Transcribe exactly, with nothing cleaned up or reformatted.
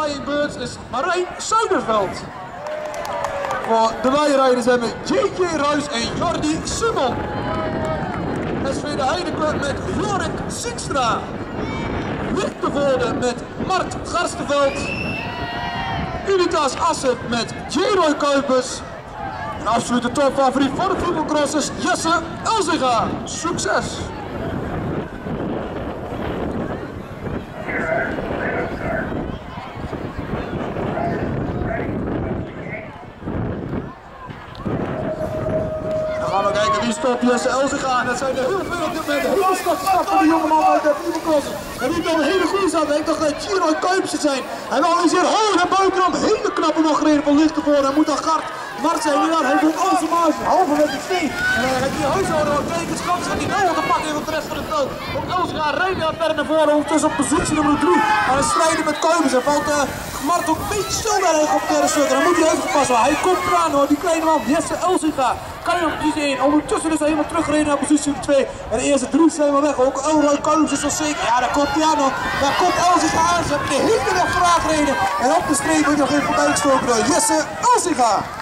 leidingbeurt is Marijn Zuiderveld. Voor de wijrijders hebben J J Ruijs en Jordi Simon. S V de Heidenclub met Jorik Sikstra. Lichtenvoorde met Mart Garstenveld. Unitas Assen met J-Roy Kuipers. En absolute topfavoriet voor de voetbalcrossers Jesse Elzinga. Succes! Dan gaan we kijken wie stopt Jesse Elzinga. Dat zijn er heel veel op dit moment. De hele stad van de jongeman uit de voetbalcrossers. En die kan een hele goede zaten. Ik dacht dat J-Roy Kuipers het zijn. Hij wil eens hier hoog naar buitenkant. Hele knappe nog gereden van Lichtenvoorde. Hij moet dan Gart Mart zijn nu aan. Hij doet al zijn marge. Halverwege het steen. En dan gaat hij huis houden. Want tekens kans gaat hij nou te pakken in de rest van het veld. Want Elzinga rijdt naar verder naar voren. Ondertussen op positie nummer drie. Aan het strijden met Kuipers. En valt uh, Mart ook een beetje stil daar op de derde stuk. En dan moet hij even passen. Hij komt eraan hoor. Die kleine man Jesse Elzinga. Kan je op positie één. Ondertussen is hij helemaal teruggereden naar positie twee. En de eerste drie zijn maar weg. Ook Elroy Kuipers is al zeker. Ja, daar komt hij aan hoor. Daar komt Elzinga aan. Ze hebben de hele weg vooraan gereden. En op de streep wordt nog even voorbij gestoken door Jesse Elzinga.